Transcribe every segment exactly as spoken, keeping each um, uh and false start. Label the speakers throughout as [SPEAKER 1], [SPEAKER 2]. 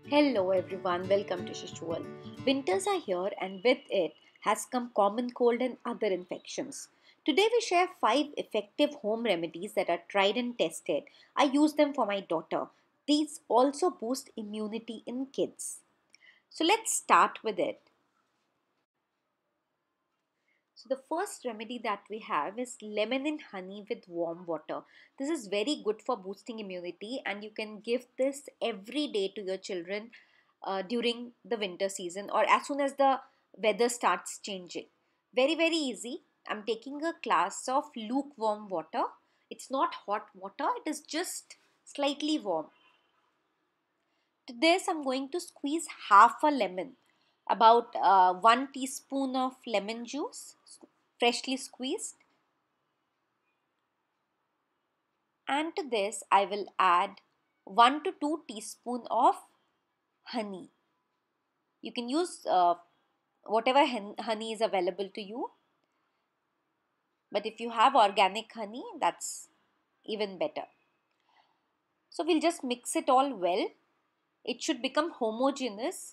[SPEAKER 1] Hello everyone, welcome to Shishwal. Winters are here and with it has come common cold and other infections. Today we share five effective home remedies that are tried and tested. I use them for my daughter. These also boost immunity in kids. So let's start with it. So the first remedy that we have is lemon and honey with warm water. This is very good for boosting immunity and you can give this every day to your children uh, during the winter season or as soon as the weather starts changing. Very very easy. I'm taking a glass of lukewarm water. It's not hot water, it is just slightly warm. To this I'm going to squeeze half a lemon, about uh, one teaspoon of lemon juice freshly squeezed, and to this I will add one to two teaspoon of honey. You can use uh, whatever honey is available to you, but if you have organic honey, that's even better. So we'll just mix it all well. It should become homogeneous.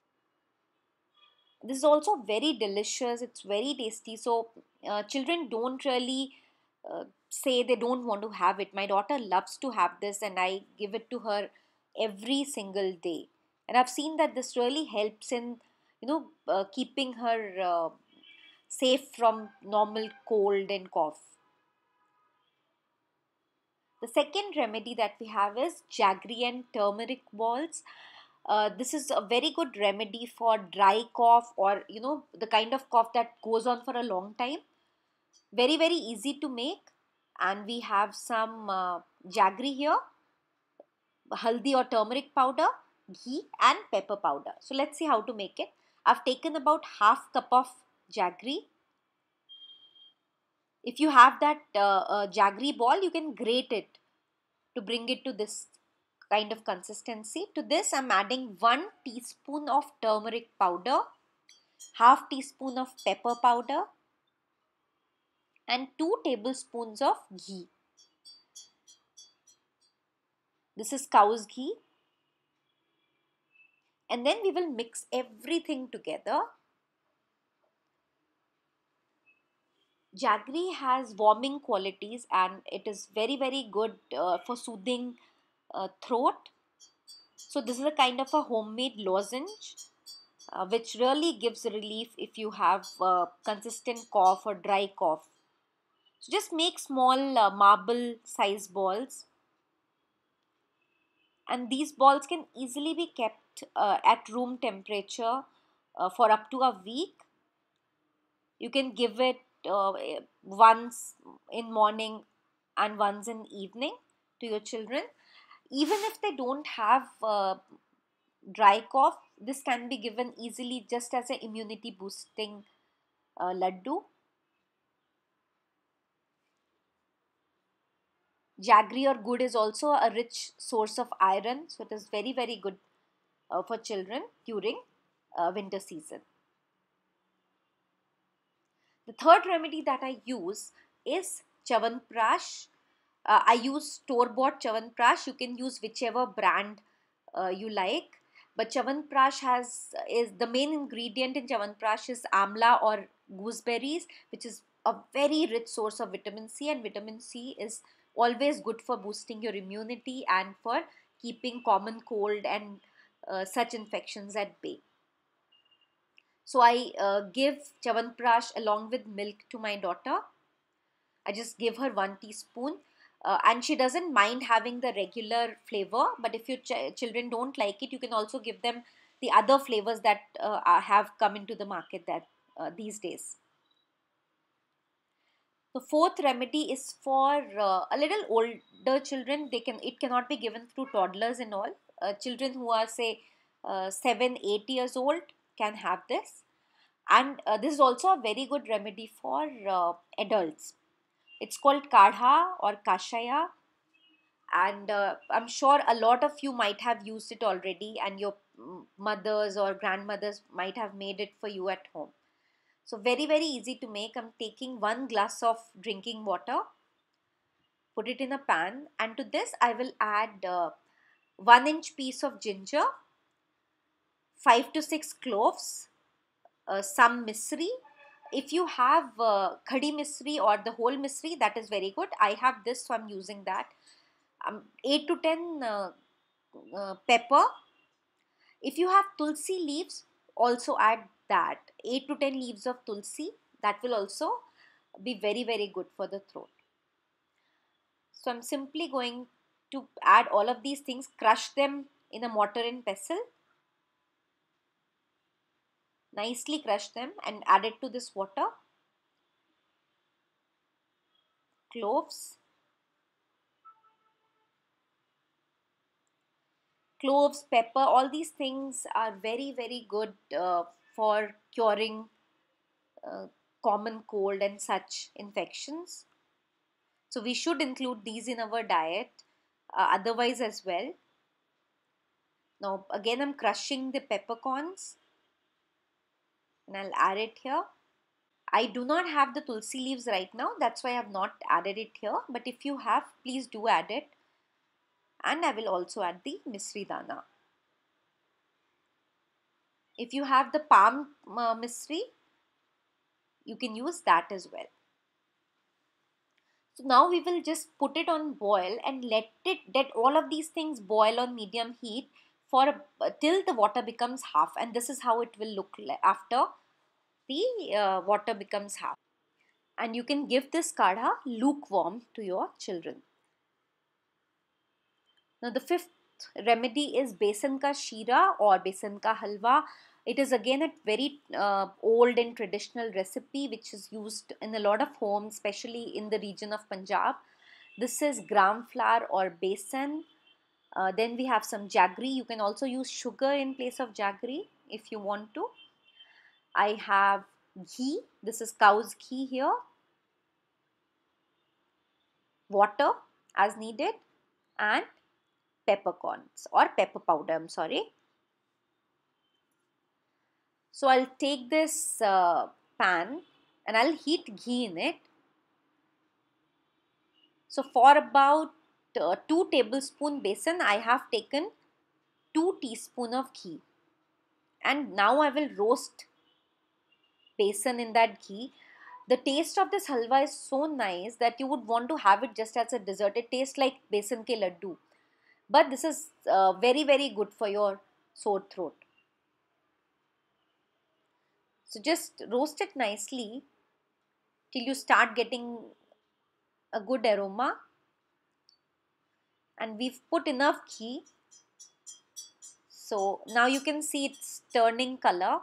[SPEAKER 1] This is also very delicious, it's very tasty. So uh, children don't really uh, say they don't want to have it. My daughter loves to have this and I give it to her every single day, and I've seen that this really helps in you know uh, keeping her uh, safe from normal cold and cough. The second remedy that we have is jaggery and turmeric balls. Uh, this is a very good remedy for dry cough, or you know the kind of cough that goes on for a long time. Very very easy to make, and we have some uh, jaggery here, haldi or turmeric powder, ghee and pepper powder. So let's see how to make it. I've taken about half cup of jaggery. If you have that uh, uh, jaggery ball, you can grate it to bring it to this kind of consistency. To this I'm adding one teaspoon of turmeric powder, half teaspoon of pepper powder and two tablespoons of ghee. This is cow's ghee, and then we will mix everything together. Jaggery has warming qualities and it is very very good uh, for soothing uh, throat. So this is a kind of a homemade lozenge uh, which really gives relief if you have uh, consistent cough or dry cough. So just make small uh, marble size balls, and these balls can easily be kept uh, at room temperature uh, for up to a week. You can give it uh, once in morning and once in evening to your children. Even if they don't have uh, dry cough, this can be given easily just as an immunity boosting uh, laddu. Jaggery or good is also a rich source of iron, so it is very very good uh, for children during uh, winter season. The third remedy that I use is Chavanprash. Uh, I use store-bought Chavanprash. You can use whichever brand uh, you like. But Chavanprash has is the main ingredient in Chavanprash is amla or gooseberries, which is a very rich source of vitamin C, and vitamin C is always good for boosting your immunity and for keeping common cold and uh, such infections at bay. So I uh, give Chavanprash along with milk to my daughter. I just give her one teaspoon. Uh, and she doesn't mind having the regular flavor. But if your ch- children don't like it, you can also give them the other flavors that uh, are- have come into the market that uh, these days. The fourth remedy is for uh, a little older children. They can it cannot be given through toddlers and all. Uh, children who are say uh, seven, eight years old can have this. And uh, this is also a very good remedy for uh, adults. It's called kadha or kashaya, and uh, I'm sure a lot of you might have used it already, and your mm, mothers or grandmothers might have made it for you at home. So very very easy to make. I'm taking one glass of drinking water, put it in a pan, and to this I will add uh, one inch piece of ginger, five to six cloves, uh, some misri. If you have uh, khadi misri or the whole misri, that is very good. I have this, so I'm using that. Um, eight to ten uh, uh, pepper. If you have tulsi leaves, also add that. eight to ten leaves of tulsi. That will also be very, very good for the throat. So I'm simply going to add all of these things, crush them in a mortar and pestle, nicely crush them and add it to this water. Cloves, cloves, pepper, all these things are very, very good uh, for curing uh, common cold and such infections. So we should include these in our diet, uh, otherwise as well. Now again I'm crushing the peppercorns and I'll add it here. I do not have the tulsi leaves right now, that's why I have not added it here, but if you have, please do add it. And I will also add the misri dana. If you have the palm uh, misri, you can use that as well. So now we will just put it on boil and let it let all of these things boil on medium heat for uh, till the water becomes half, and this is how it will look like after the uh, water becomes half. And you can give this kadha lukewarm to your children. Now the fifth remedy is besan ka shira or besan ka halwa. It is again a very uh, old and traditional recipe which is used in a lot of homes, especially in the region of Punjab. This is gram flour or besan. Uh, then we have some jaggery. You can also use sugar in place of jaggery if you want to. I have ghee. This is cow's ghee here. Water as needed and peppercorns or pepper powder, I'm sorry. So I'll take this uh, pan and I'll heat ghee in it. So for about uh, two tablespoon besan, I have taken two teaspoon of ghee. And now I will roast besan in that ghee. The taste of this halwa is so nice that you would want to have it just as a dessert. It tastes like besan ke laddu. But this is uh, very, very good for your sore throat. So just roast it nicely till you start getting a good aroma. And we've put enough ghee. So now you can see it's turning color.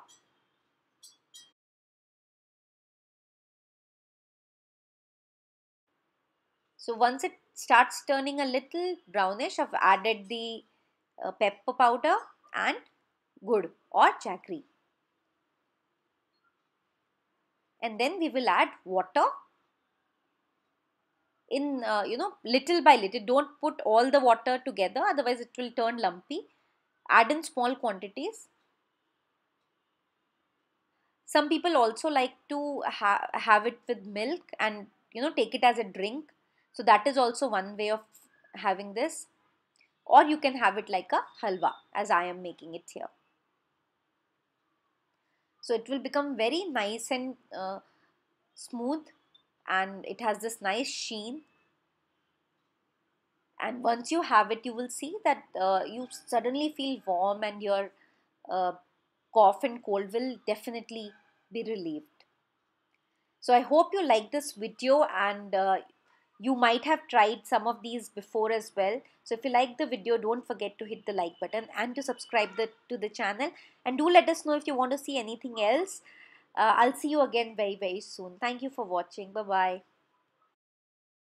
[SPEAKER 1] So once it starts turning a little brownish, I've added the uh, pepper powder and gur or jaggery. And then we will add water in, uh, you know, little by little. Don't put all the water together, otherwise it will turn lumpy. Add in small quantities. Some people also like to ha have it with milk and, you know, take it as a drink. So that is also one way of having this. Or you can have it like a halwa as I am making it here. So it will become very nice and uh, smooth, and it has this nice sheen. And once you have it, you will see that uh, you suddenly feel warm and your uh, cough and cold will definitely be relieved. So I hope you like this video, and uh, you might have tried some of these before as well. So if you like the video, don't forget to hit the like button and to subscribe the, to the channel. And do let us know if you want to see anything else. Uh, I'll see you again very, very soon. Thank you for watching. Bye-bye.